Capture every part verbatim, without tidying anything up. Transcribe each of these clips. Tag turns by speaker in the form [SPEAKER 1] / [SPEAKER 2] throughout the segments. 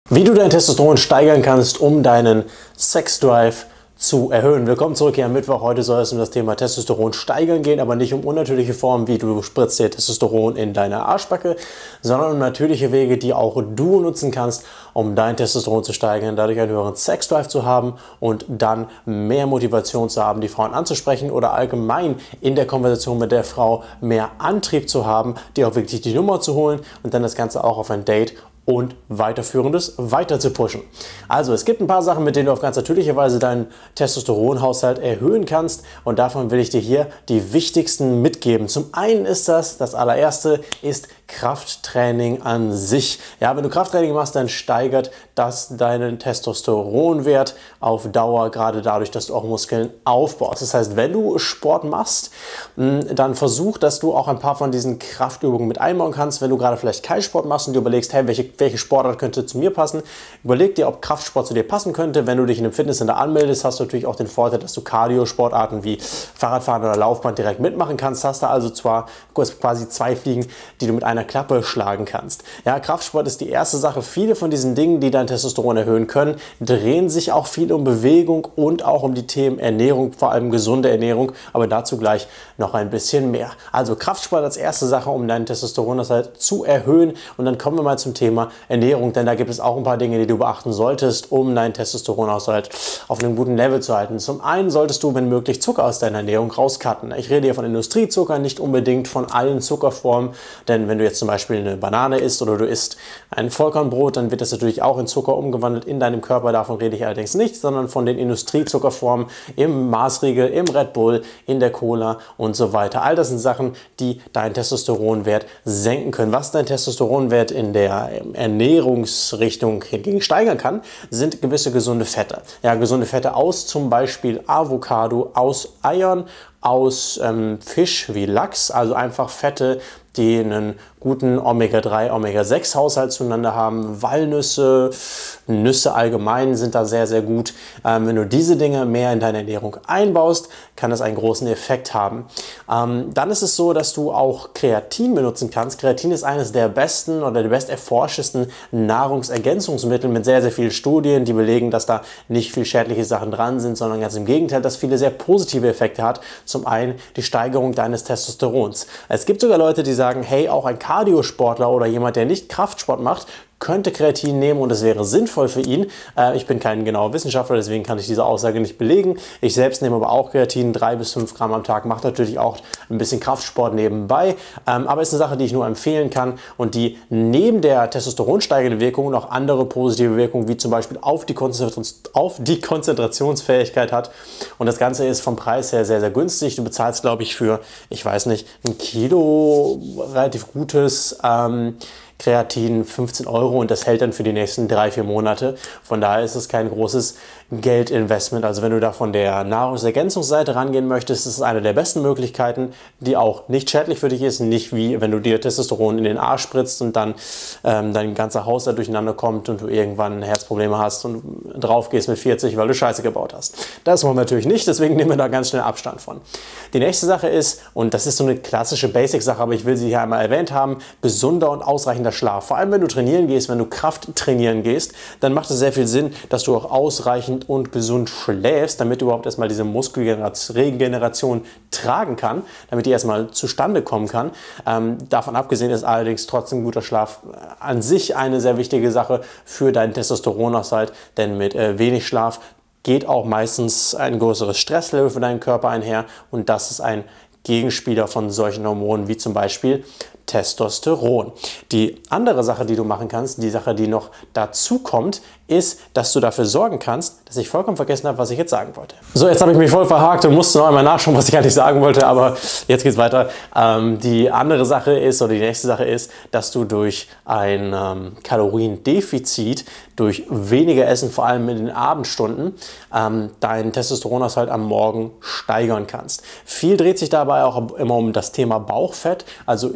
[SPEAKER 1] Wie du dein Testosteron steigern kannst, um deinen Sexdrive zu erhöhen. Willkommen zurück hier am Mittwoch. Heute soll es um das Thema Testosteron steigern gehen, aber nicht um unnatürliche Formen, wie du spritzt dir Testosteron in deine Arschbacke, sondern um natürliche Wege, die auch du nutzen kannst, um dein Testosteron zu steigern, dadurch einen höheren Sexdrive zu haben und dann mehr Motivation zu haben, die Frauen anzusprechen oder allgemein in der Konversation mit der Frau mehr Antrieb zu haben, dir auch wirklich die Nummer zu holen und dann das Ganze auch auf ein Date und weiterführendes weiter zu pushen. Also es gibt ein paar Sachen, mit denen du auf ganz natürliche Weise deinen Testosteronhaushalt erhöhen kannst und davon will ich dir hier die wichtigsten mitgeben. Zum einen ist das, das allererste ist Krafttraining an sich. Ja, wenn du Krafttraining machst, dann steigert das deinen Testosteronwert auf Dauer, gerade dadurch, dass du auch Muskeln aufbaust. Das heißt, wenn du Sport machst, dann versuch, dass du auch ein paar von diesen Kraftübungen mit einbauen kannst. Wenn du gerade vielleicht keinen Sport machst und dir überlegst, hey, welche, welche Sportart könnte zu mir passen, überleg dir, ob Kraftsport zu dir passen könnte. Wenn du dich in einem Fitnesscenter anmeldest, hast du natürlich auch den Vorteil, dass du Cardio-Sportarten wie Fahrradfahren oder Laufband direkt mitmachen kannst. Hast du also zwar quasi zwei Fliegen, die du mit einer Klappe schlagen kannst. Ja, Kraftsport ist die erste Sache. Viele von diesen Dingen, die dein Testosteron erhöhen können, drehen sich auch viel um Bewegung und auch um die Themen Ernährung, vor allem gesunde Ernährung, aber dazu gleich noch ein bisschen mehr. Also Kraftsport als erste Sache, um deinen Testosteronhaushalt zu erhöhen, und dann kommen wir mal zum Thema Ernährung, denn da gibt es auch ein paar Dinge, die du beachten solltest, um deinen Testosteronhaushalt auf einem guten Level zu halten. Zum einen solltest du, wenn möglich, Zucker aus deiner Ernährung rauscutten. Ich rede hier von Industriezucker, nicht unbedingt von allen Zuckerformen, denn wenn du jetzt zum Beispiel eine Banane isst oder du isst ein Vollkornbrot, dann wird das natürlich auch in Zucker umgewandelt in deinem Körper. Davon rede ich allerdings nicht, sondern von den Industriezuckerformen im Maßriegel, im Red Bull, in der Cola und so weiter. All das sind Sachen, die deinen Testosteronwert senken können. Was dein Testosteronwert in der Ernährungsrichtung hingegen steigern kann, sind gewisse gesunde Fette. Ja, gesunde Fette aus zum Beispiel Avocado, aus Eiern, aus ähm, Fisch wie Lachs, also einfach Fette, die einen guten Omega drei, Omega sechs Haushalt zueinander haben. Walnüsse, Nüsse allgemein sind da sehr, sehr gut. Ähm, wenn du diese Dinge mehr in deine Ernährung einbaust, kann das einen großen Effekt haben. Ähm, dann ist es so, dass du auch Kreatin benutzen kannst. Kreatin ist eines der besten oder der best erforschtesten Nahrungsergänzungsmittel mit sehr, sehr vielen Studien, die belegen, dass da nicht viel schädliche Sachen dran sind, sondern ganz im Gegenteil, dass viele sehr positive Effekte hat. Zum einen die Steigerung deines Testosterons. Es gibt sogar Leute, die sagen, hey, auch ein Kardiosportler oder jemand, der nicht Kraftsport macht, könnte Kreatin nehmen und es wäre sinnvoll für ihn. Äh, ich bin kein genauer Wissenschaftler, deswegen kann ich diese Aussage nicht belegen. Ich selbst nehme aber auch Kreatin, drei bis fünf Gramm am Tag, mache natürlich auch ein bisschen Kraftsport nebenbei. Ähm, aber ist eine Sache, die ich nur empfehlen kann und die neben der testosteronsteigenden Wirkung noch andere positive Wirkungen, wie zum Beispiel auf die, Konzentrations auf die Konzentrationsfähigkeit hat. Und das Ganze ist vom Preis her sehr, sehr günstig. Du bezahlst, glaube ich, für, ich weiß nicht, ein Kilo relativ gutes ähm, Kreatin fünfzehn Euro und das hält dann für die nächsten drei, vier Monate. Von daher ist es kein großes Geldinvestment. Also wenn du da von der Nahrungsergänzungsseite rangehen möchtest, ist es eine der besten Möglichkeiten, die auch nicht schädlich für dich ist. Nicht wie wenn du dir Testosteron in den Arsch spritzt und dann ähm, dein ganzer Haushalt durcheinander kommt und du irgendwann Herzprobleme hast und drauf gehst mit vierzig, weil du Scheiße gebaut hast. Das wollen wir natürlich nicht, deswegen nehmen wir da ganz schnell Abstand von. Die nächste Sache ist, und das ist so eine klassische Basic-Sache, aber ich will sie hier einmal erwähnt haben, gesunder und ausreichender Schlaf. Vor allem wenn du trainieren gehst, wenn du Kraft trainieren gehst, dann macht es sehr viel Sinn, dass du auch ausreichend und gesund schläfst, damit du überhaupt erstmal diese Muskelregeneration tragen kann, damit die erstmal zustande kommen kann. Ähm, davon abgesehen ist allerdings trotzdem guter Schlaf an sich eine sehr wichtige Sache für deinen Testosteronhaushalt, denn mit äh, wenig Schlaf geht auch meistens ein größeres Stresslevel für deinen Körper einher und das ist ein Gegenspieler von solchen Hormonen wie zum Beispiel Testosteron. Die andere Sache, die du machen kannst, die Sache, die noch dazu kommt, ist, dass du dafür sorgen kannst, dass ich vollkommen vergessen habe, was ich jetzt sagen wollte. So, jetzt habe ich mich voll verhakt und musste noch einmal nachschauen, was ich eigentlich sagen wollte, aber jetzt geht's weiter. Ähm, die andere Sache ist, oder die nächste Sache ist, dass du durch ein ähm, Kaloriendefizit, durch weniger Essen, vor allem in den Abendstunden, ähm, deinen Testosteronhaushalt am Morgen steigern kannst. Viel dreht sich dabei auch immer um das Thema Bauchfett, also je größer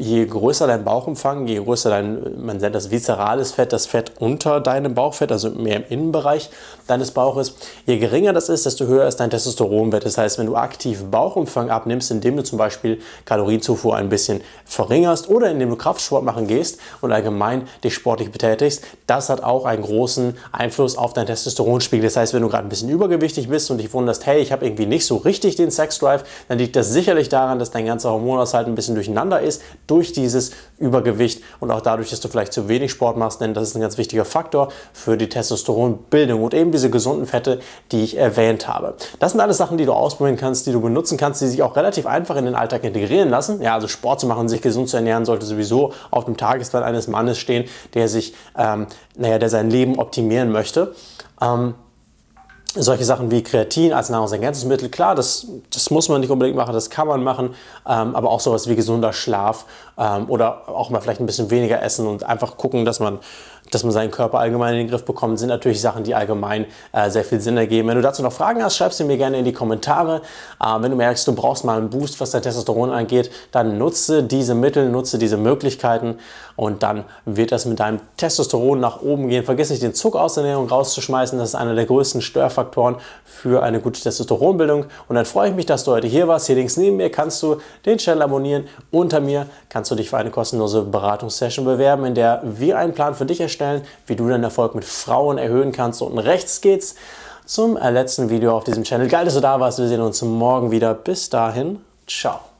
[SPEAKER 1] größer dein Bauchumfang, je größer dein, man nennt das viszerales Fett, das Fett unter deinem Bauchfett, also mehr im Innenbereich deines Bauches, je geringer das ist, desto höher ist dein Testosteronwert. Das heißt, wenn du aktiv Bauchumfang abnimmst, indem du zum Beispiel Kalorienzufuhr ein bisschen verringerst oder indem du Kraftsport machen gehst und allgemein dich sportlich betätigst, das hat auch einen großen Einfluss auf deinen Testosteronspiegel. Das heißt, wenn du gerade ein bisschen übergewichtig bist und dich wunderst, hey, ich habe irgendwie nicht so richtig den Sexdrive, dann liegt das sicherlich daran, dass dein ganzer Hormonhaushalt ein bisschen durcheinander ist durch dieses Übergewicht und auch dadurch, dass du vielleicht zu wenig Sport machst, denn das ist ein ganz wichtiger Faktor für die Testosteronbildung und eben diese gesunden Fette, die ich erwähnt habe. Das sind alles Sachen, die du ausprobieren kannst, die du benutzen kannst, die sich auch relativ einfach in den Alltag integrieren lassen. Ja, also Sport zu machen, sich gesund zu ernähren, sollte sowieso auf dem Tagesplan eines Mannes stehen, der sich, ähm, naja, der sein Leben optimieren möchte. Ähm, Solche Sachen wie Kreatin als Nahrungsergänzungsmittel, klar, das, das muss man nicht unbedingt machen, das kann man machen, ähm, aber auch sowas wie gesunder Schlaf ähm, oder auch mal vielleicht ein bisschen weniger essen und einfach gucken, dass man, dass man seinen Körper allgemein in den Griff bekommt, sind natürlich Sachen, die allgemein äh, sehr viel Sinn ergeben. Wenn du dazu noch Fragen hast, schreib sie mir gerne in die Kommentare. Äh, wenn du merkst, du brauchst mal einen Boost, was dein Testosteron angeht, dann nutze diese Mittel, nutze diese Möglichkeiten und dann wird das mit deinem Testosteron nach oben gehen. Vergiss nicht, den Zucker aus der Ernährung rauszuschmeißen, das ist einer der größten Störfaktoren für eine gute Testosteronbildung. Und dann freue ich mich, dass du heute hier warst. Hier links neben mir kannst du den Channel abonnieren. Unter mir kannst du dich für eine kostenlose Beratungssession bewerben, in der wir einen Plan für dich erstellen, wie du deinen Erfolg mit Frauen erhöhen kannst. Unten rechts geht's zum letzten Video auf diesem Channel. Geil, dass du da warst. Wir sehen uns morgen wieder. Bis dahin, ciao.